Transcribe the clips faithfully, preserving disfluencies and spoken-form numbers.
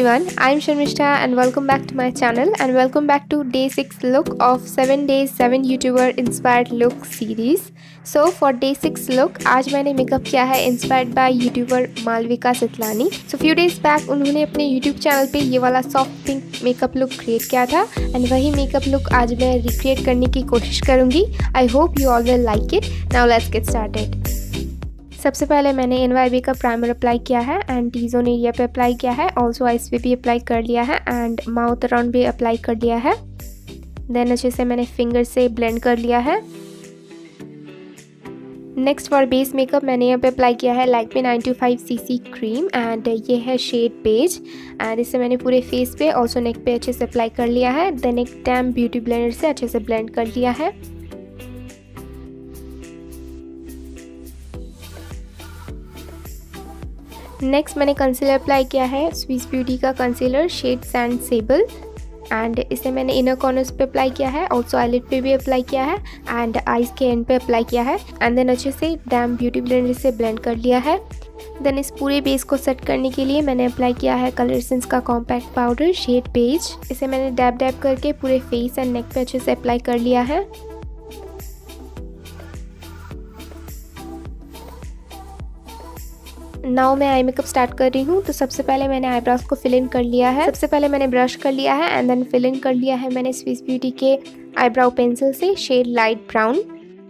everyone, I'm Sharmishta and welcome back to my channel and welcome back to day six look of seven days seven YouTuber inspired look series. So for day six look आज मैंने makeup किया है inspired by YouTuber Malvika सितलानी. So few days back उन्होंने अपने YouTube channel पे ये वाला soft pink makeup look create किया था एंड वही मेकअप लुक आज मैं रिक्रिएट करने की कोशिश करूँगी. I hope you all will like it. Now let's get started. सबसे पहले मैंने एन वाई बी का प्राइमर अप्लाई किया है एंड टी जोन एरिया पे अप्लाई किया है. ऑल्सो आइस पे भी अप्लाई कर लिया है एंड माउथ अराउंड भी अप्लाई कर लिया है. देन अच्छे से मैंने फिंगर से ब्लेंड कर लिया है. नेक्स्ट फॉर बेस मेकअप मैंने यहाँ पे अप्लाई किया है Lakme nine two five C C cream and ये है शेड बेज एंड इसे मैंने पूरे फेस पे ऑल्सो नेक पे अच्छे से अप्लाई कर लिया है. देन एक डैम ब्यूटी ब्लेंडर से अच्छे से ब्लेंड कर लिया है. नेक्स्ट मैंने कंसीलर अप्लाई किया है स्विस ब्यूटी का concealer shade sand sable and इसे मैंने इनर कॉर्नर्स पे अप्लाई किया है. ऑल्सो आईलिड पे भी अप्लाई किया है एंड आईज के एंड पे अप्लाई किया है एंड देन अच्छे से डैम ब्यूटी ब्लेंडर से ब्लेंड कर लिया है. देन इस पूरे बेस को सेट करने के लिए मैंने अप्लाई किया है कलर एसेंस का कॉम्पैक्ट पाउडर शेड बेज. इसे मैंने डैब डैब करके पूरे फेस एंड नेक पे अच्छे से अप्लाई कर लिया है. नाउ मैं आई मेकअप स्टार्ट कर रही हूँ. तो सबसे पहले मैंने आईब्रोज को फिल इन कर लिया है. सबसे पहले मैंने ब्रश कर लिया है एंड देन फिल इन कर लिया है मैंने स्विस ब्यूटी के आईब्राउ पेंसिल से shade light brown.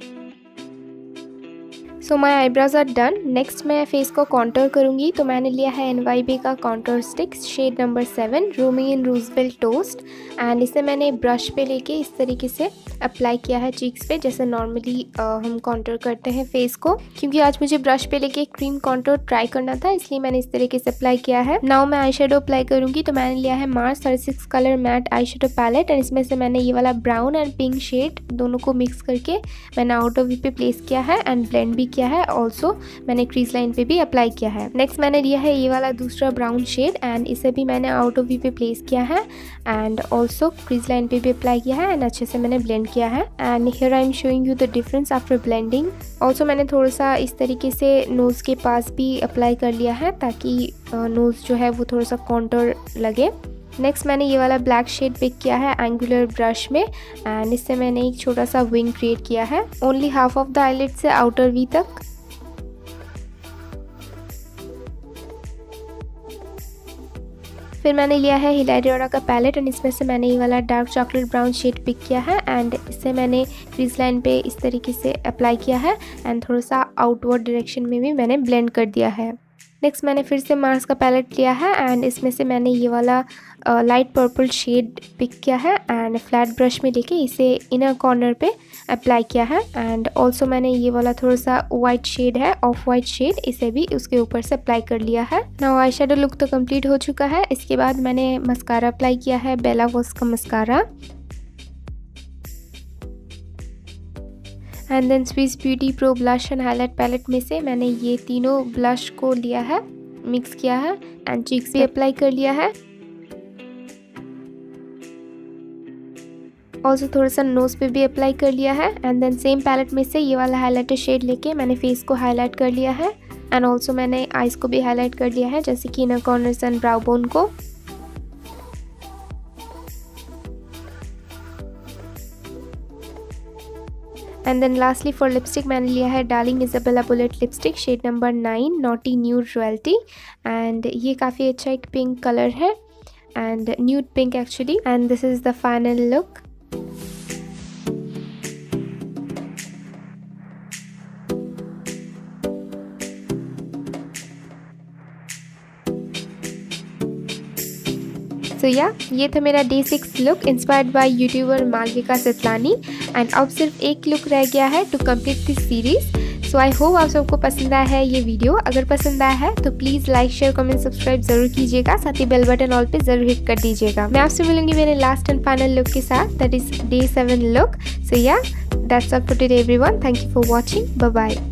So my eyebrows are done. Next मैं फेस को कॉन्टोर करूँगी. तो मैंने लिया है एन वाई बी का contour stick shade number seven roomy in Roosevelt toast and इसे मैंने ब्रश पे लेके इस तरीके से अप्लाई किया है चीक्स पे जैसे नॉर्मली हम कॉन्टोर करते हैं फेस को. क्योंकि आज मुझे ब्रश पे लेके क्रीम कॉन्टोर ट्राई करना था इसलिए मैंने इस तरीके से अप्लाई किया है. नाउ मैं आई शेडो अप्लाई करूँगी. तो मैंने लिया है Mars thirty six colour matte eye shadow palette and इसमें से मैंने ये वाला ब्राउन एंड पिंक शेड दोनों को मिक्स करके मैंने आउटर वी पे प्लेस किया है एंड ब्लेंड भी किया है. ऑल्सो मैंने क्रीज लाइन पे भी अप्लाई किया है. नेक्स्ट मैंने लिया है ये वाला दूसरा ब्राउन शेड एंड इसे भी मैंने आउटर वी पे प्लेस किया है एंड ऑल्सो क्रीज लाइन पे भी अप्लाई किया है एंड अच्छे से मैंने ब्लेंड किया है. And here I am showing you the difference after blending. Also मैंने थोड़ा सा इस तरीके से नोज़ के पास भी अप्लाई कर लिया है ताकि नोज़ जो है वो थोड़ा सा कॉन्टोर लगे. नेक्स्ट मैंने ये वाला ब्लैक शेड पिक किया है एंगुलर ब्रश में एंड इससे मैंने एक छोटा सा विंग क्रिएट किया है only half of the eyelid से आउटर वी तक. फिर मैंने लिया है हिलारियोरा का पैलेट एंड इसमें से मैंने ये वाला dark chocolate brown shade pick किया है एंड इससे मैंने क्रीज लाइन पे इस तरीके से अप्लाई किया है एंड थोड़ा सा आउटवर्ड डायरेक्शन में भी मैंने ब्लेंड कर दिया है. नेक्स्ट मैंने फिर से मार्स का पैलेट लिया है एंड इसमें से मैंने ये वाला लाइट पर्पल शेड पिक किया है एंड फ्लैट ब्रश में लेके इसे इनर कॉर्नर पे अप्लाई किया है एंड ऑल्सो मैंने ये वाला थोड़ा सा वाइट शेड है ऑफ वाइट शेड इसे भी उसके ऊपर से अप्लाई कर लिया है. नाउ आई शेडो लुक तो कंप्लीट हो चुका है. इसके बाद मैंने मस्कारा अप्लाई किया है बेला वॉस का mascara and then Swiss Beauty pro blush and highlight palette में से मैंने ये तीनों ब्लश को लिया है मिक्स किया है एंड चीक्स भी अप्लाई कर लिया है. ऑल्सो थोड़ा सा नोज पे भी अप्लाई कर लिया है एंड देन सेम पैलेट में से ये वाला हाईलाइटर शेड लेके मैंने फेस को हाईलाइट कर लिया है एंड ऑल्सो मैंने आईज को भी हाईलाइट कर लिया है जैसे कि inner corners and brow bone को. And then lastly for lipstick मैंने लिया है darling Isabella bullet lipstick shade number nine naughty nude royalty and ये काफ़ी अच्छा एक पिंक कलर है and nude pink actually and this is the final look. So so, yeah yeah, ये था मेरा day six look inspired by YouTuber Malvika Sitlani and अब सिर्फ एक लुक रह गया है to complete this series. So I hope आप सबको पसंद आया है ये वीडियो. अगर पसंद आया है तो please like share comment subscribe जरूर कीजिएगा. साथ ही बेल बटन ऑल पे जरूर हिट कर दीजिएगा. मैं आपसे मिलूंगी मेरे लास्ट एंड फाइनल लुक के साथ that is day seven look. So yeah that's all for today everyone. Thank you for watching. Bye bye.